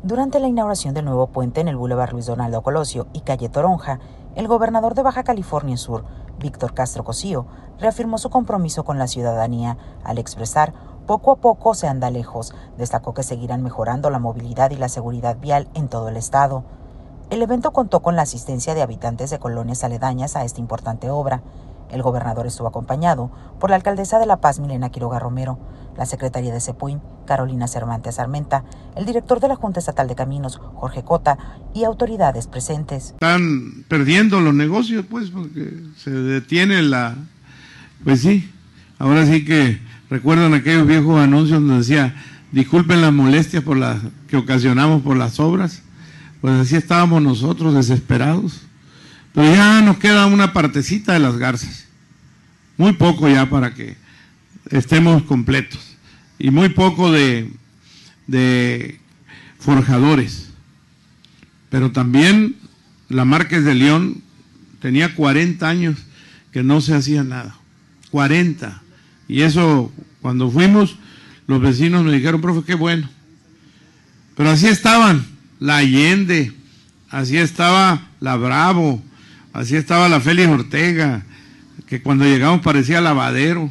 Durante la inauguración del nuevo puente en el Boulevard Luis Donaldo Colosio y calle Toronja, el gobernador de Baja California Sur, Víctor Castro Cosío, reafirmó su compromiso con la ciudadanía al expresar "poco a poco se anda lejos". Destacó que seguirán mejorando la movilidad y la seguridad vial en todo el estado. El evento contó con la asistencia de habitantes de colonias aledañas a esta importante obra. El gobernador estuvo acompañado por la alcaldesa de La Paz, Milena Quiroga Romero, la secretaria de CEPUIM, Carolina Cervantes Armenta, el director de la Junta Estatal de Caminos, Jorge Cota, y autoridades presentes. Están perdiendo los negocios, pues, porque se detiene Pues sí, ahora sí que recuerdan aquellos viejos anuncios donde decía, disculpen las molestias que ocasionamos por las obras. Pues así estábamos nosotros, desesperados. Pero ya nos queda una partecita de las garzas, muy poco ya para que estemos completos, y muy poco de forjadores. Pero también la Márquez de León tenía 40 años que no se hacía nada, 40, y eso cuando fuimos los vecinos nos dijeron, profe, qué bueno, pero así estaban la Allende, así estaba la Bravo, así estaba la Félix Ortega, que cuando llegamos parecía lavadero,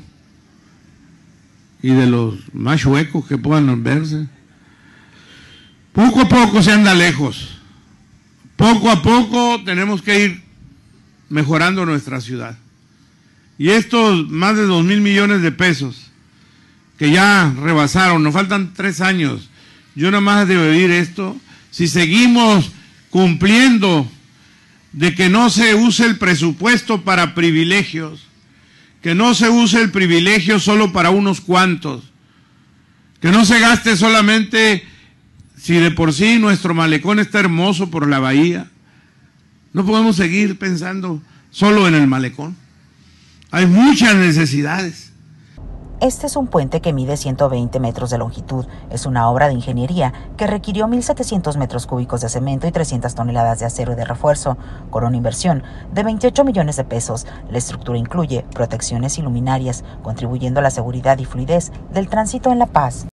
y de los más chuecos que puedan verse. Poco a poco se anda lejos, poco a poco tenemos que ir mejorando nuestra ciudad. Y estos más de 2,000 millones de pesos que ya rebasaron, nos faltan 3 años, yo nada más de vivir esto, si seguimos cumpliendo de que no se use el presupuesto para privilegios, que no se use el privilegio solo para unos cuantos, que no se gaste solamente, si de por sí nuestro malecón está hermoso por la bahía, no podemos seguir pensando solo en el malecón. Hay muchas necesidades. Este es un puente que mide 120 metros de longitud. Es una obra de ingeniería que requirió 1,700 metros cúbicos de cemento y 300 toneladas de acero de refuerzo, con una inversión de 28 millones de pesos. La estructura incluye protecciones y luminarias, contribuyendo a la seguridad y fluidez del tránsito en La Paz.